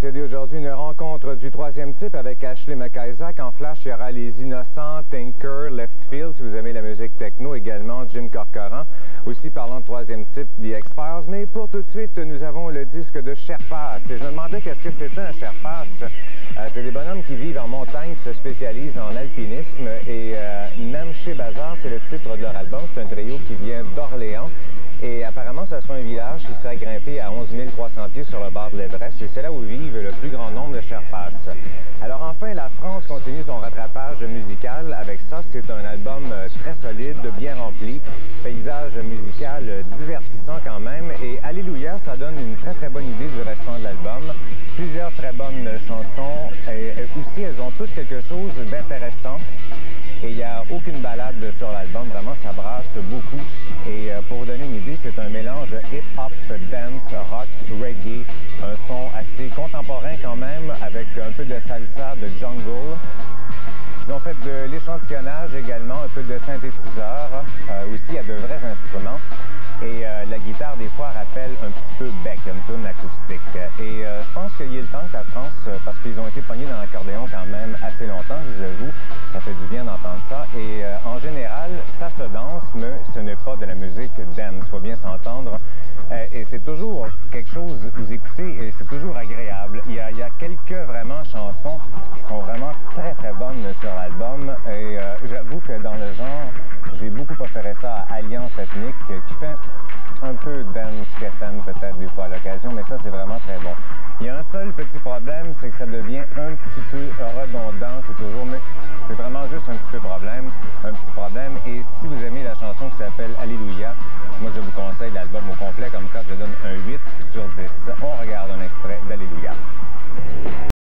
procéder aujourd'hui une rencontre du troisième type avec Ashley McIsaac. En flash, il y aura les Innocents, Tinker, Leftfield, si vous aimez la musique techno, également Jim Corcoran. Aussi, parlant de troisième type, The X-Files. Mais pour tout de suite, nous avons le disque de Sherpas. Et je me demandais qu'est-ce que c'était un Sherpas. C'est des bonhommes qui vivent en montagne, qui se spécialisent en alpinisme. Et Namche Bazar, c'est le titre de leur album. C'est un trio qui vient d'Orléans. Et apparemment, ce serait un village qui serait grimpé à 11 300 pieds sur le bord de l'Everest. Et c'est là où vivent le plus grand nombre de Sherpas. Alors enfin, la France continue son rattrapage musical avec ça. C'est un album très solide, bien rempli. Paysage musical divertissant quand même. Et Alléluia, ça donne une très bonne idée du restant de l'album. Plusieurs très bonnes chansons. Et aussi, elles ont toutes quelque chose d'intéressant. Et il n'y a aucune balade sur l'album. Vraiment, ça brasse beaucoup. Et pour vous donner une idée, c'est un mélange hip-hop, dance, rock, reggae. Un son assez contemporain quand même, avec un peu de salsa, de jungle. Ils ont fait de l'échantillonnage également, un peu de synthétiseur. Aussi, il y a de vrais instruments. Et la guitare, des fois, rappelle un petit peu Beck, une tune acoustique. Et je pense qu'il est le temps que la France, parce qu'ils ont été pognés dans l'accordéon quand même assez longtemps, je vous avoue, ça fait du bien d'entendre ça. Et en général, ça se danse, mais ce n'est pas de la musique dance, il faut bien s'entendre. Et c'est toujours quelque chose, vous écoutez, et c'est toujours agréable. Il y a quelques vraiment chansons qui sont vraiment très bonnes sur l'album. Et j'avoue que dans le genre, j'ai beaucoup préféré ça à Alliance Ethnique, qui fait un peu dance keten peut-être des fois à l'occasion, mais ça c'est vraiment très bon. Il y a un seul petit problème, c'est que ça devient un petit peu redondant, c'est toujours, mais c'est vraiment juste un petit peu problème, un petit problème. Et si vous aimez la chanson qui s'appelle Alléluia, moi je vous conseille l'album au complet, comme ça je donne un 8 sur 10. On regarde un extrait d'Alléluia.